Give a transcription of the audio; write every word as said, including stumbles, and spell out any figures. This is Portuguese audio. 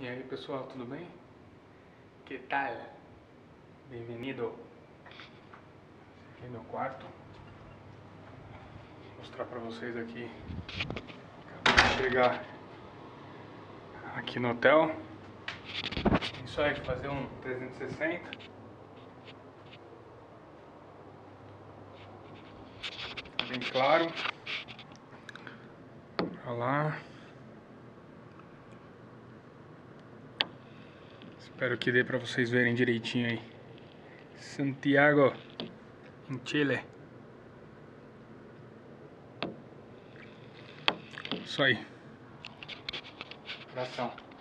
E aí pessoal, tudo bem? Que tal? Bem-vindo. Esse aqui é meu quarto. Vou mostrar pra vocês aqui. Acabei de chegar aqui no hotel. Isso aí, fazer um trezentos e sessenta. Tá bem claro. Olha lá. Espero que dê pra vocês verem direitinho aí. Santiago, em Chile. Isso aí. Abração.